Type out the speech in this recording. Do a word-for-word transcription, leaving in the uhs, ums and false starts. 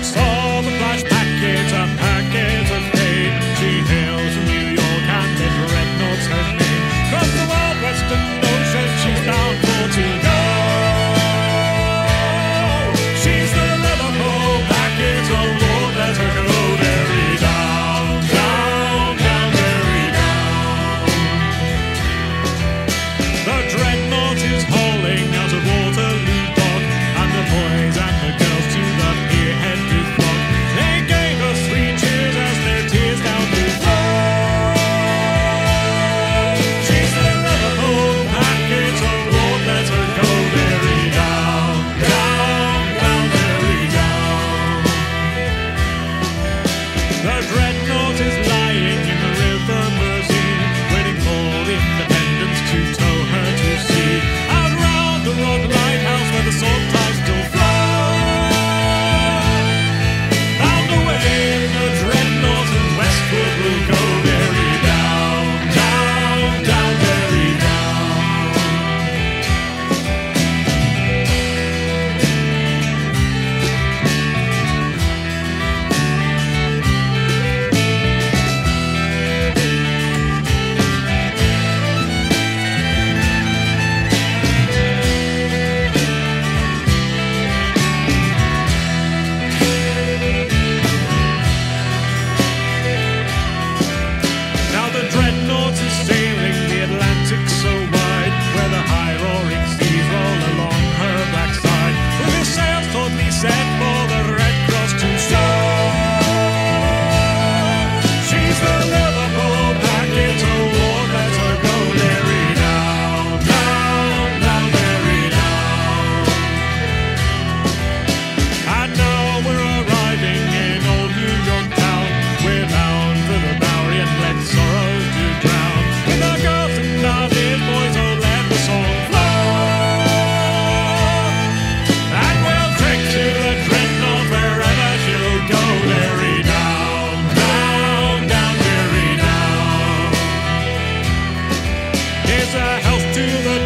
saw the flash packets, a packet of pain. She hails from New York and the Dreadnaught's her name. Across the wild western ocean she's bound for to go. She's the Liverpool packet, oh Lord, let her go. Very down, down, down, very down. The Dreadnaught is hauling out of Waterloo Dock, and the boys and the girls to the pierhead do flock. They gave us three cheers as their tears down to flow. She's the Liverpool packet, oh Lord, let her go. Very down, down, down, very down. The Dreadnaught is lying in the river Mersey, waiting for independence to tow her to sea. Out round the rock lighthouse where the salt tides still flow. Bound away in the Dreadnaught and westward we'll go. Very down, down, down, very down. Now the Dreadnaught is sailing the Atlantic so wide, where the high roaring seas roll along her black side, with her sails totally set for the Red Cross to show. She's the Liverpool packet, oh Lord, let her go. Very down, down, down, very down. And now we're arriving in old New York town. We're bound for the Bowery and let sorrows do drown. With our girls and our dear boys, oh let the song flow. And we'll take to the Dreadnaught wherever she'll go. Very down, down, down, very down. Here's a health to the